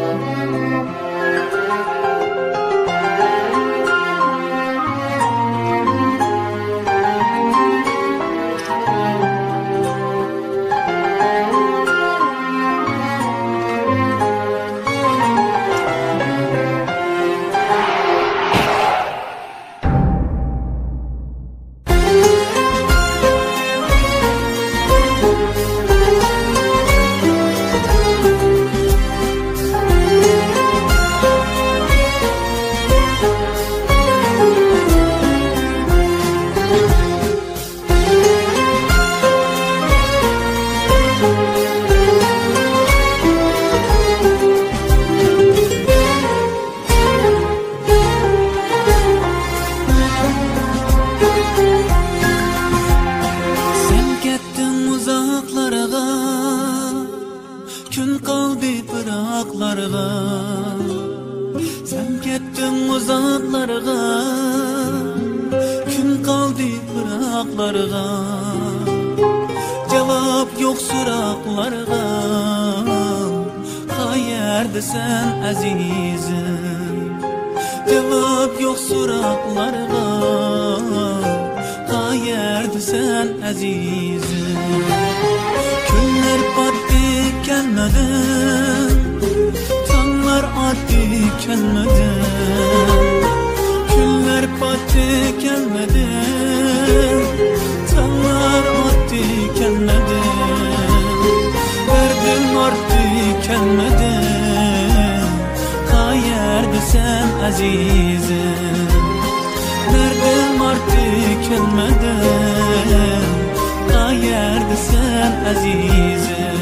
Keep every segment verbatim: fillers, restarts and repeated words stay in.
Gün kaldı bıraklarga, sen kettin uzaklarga. Gün kaldı bıraklarga, cevap yok soraklarga. Qayerdesin azizim, cevap yok soraklarga. Qayerdesin azizim. Günler battı gelmedi, tanlar attı gelmedi. Günler battı gelmedi, tanlar attı gelmedi. Derdim arttı gelmedi. Qayerdesin azizim, derdim arttı gelmedi. Qayerdesin azizim.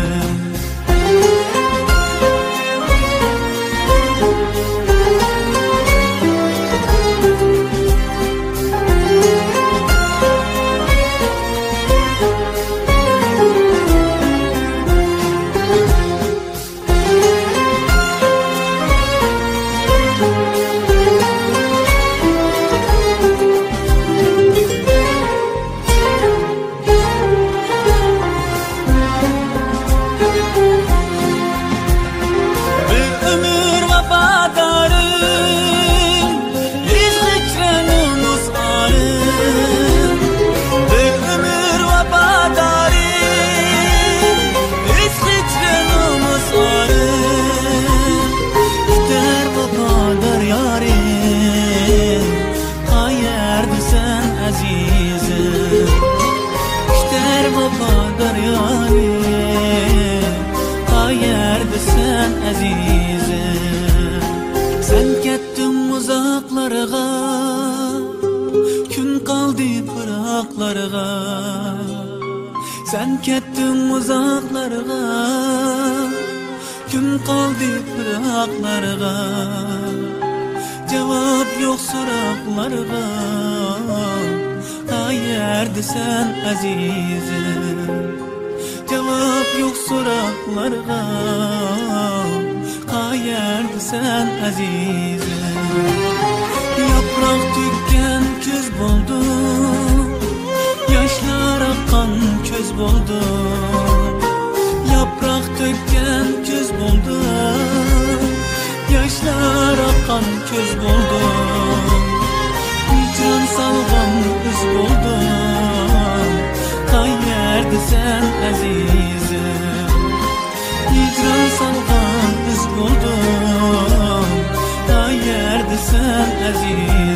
Sen kettin uzaklarga, gün kaldı bıraklarga. Sen kettin uzaklarga, gün kaldı bıraklarga. Cevap yok soraklarga. Qayerdesin azizim, cevap yok soraklarga. Qayerdesin azizim. Yaprak tükken köz buldu, yaşlar akan köz buldu. Yaprak tükken köz buldu, yaşlar akan köz buldu. Can salgan üz buldu. Qayerdesin azizim, hicran salgan üz buldu. Qayerdesin azizim.